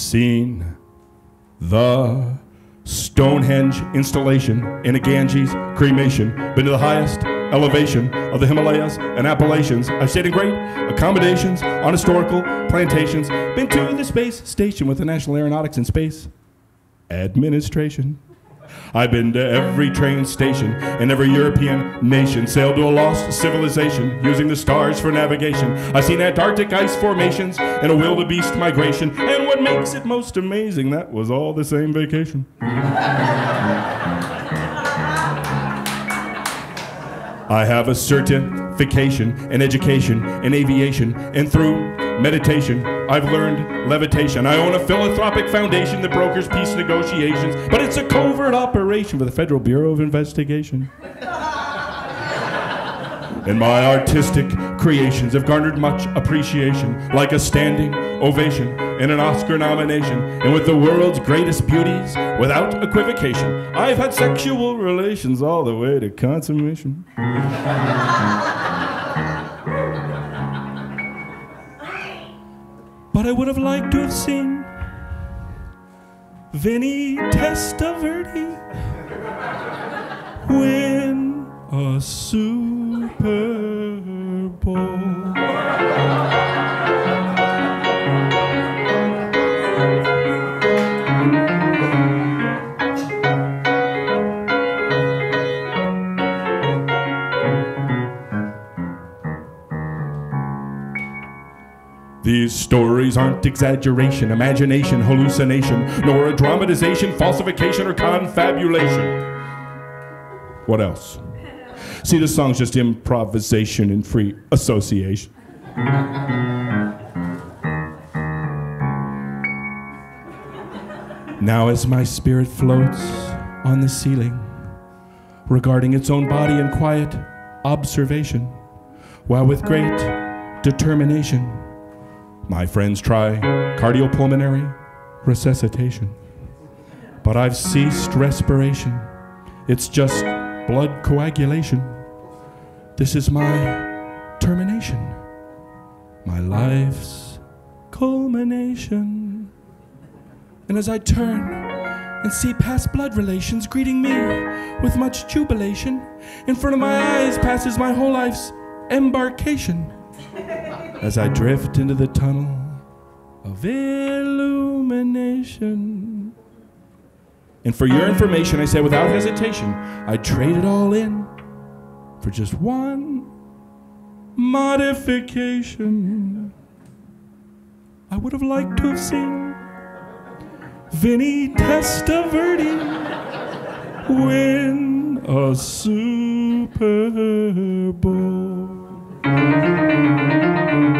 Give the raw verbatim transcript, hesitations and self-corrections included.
seen the Stonehenge installation in a Ganges cremation. Been to the highest elevation of the Himalayas and Appalachians. I've stayed in great accommodations on historical plantations. Been to the space station with the National Aeronautics and Space Administration. I've been to every train station in every European nation. Sailed to a lost civilization using the stars for navigation. I've seen Antarctic ice formations and a wildebeest migration. And what makes it most amazing, that was all the same vacation. I have a certification in education and aviation, and through meditation I've learned levitation. I own a philanthropic foundation that brokers peace negotiations, but it's a covert operation for the Federal Bureau of Investigation. And my artistic creations have garnered much appreciation, like a standing ovation and an Oscar nomination. And with the world's greatest beauties, without equivocation, I've had sexual relations all the way to consummation. But I would have liked to have seen Vinny Testaverde win a Super Bowl. These stories aren't exaggeration, imagination, hallucination, nor a dramatization, falsification, or confabulation. What else? See, this song's just improvisation and free association. Now as my spirit floats on the ceiling, regarding its own body in quiet observation, while with great determination my friends try cardiopulmonary resuscitation. But I've ceased respiration. It's just blood coagulation. This is my termination, my life's culmination. And as I turn and see past blood relations greeting me with much jubilation, in front of my eyes passes my whole life's embarkation, as I drift into the tunnel of illumination. And for your information, I say without hesitation, I'd trade it all in for just one modification. I would have liked to have seen Vinny Testaverde win a Super Bowl.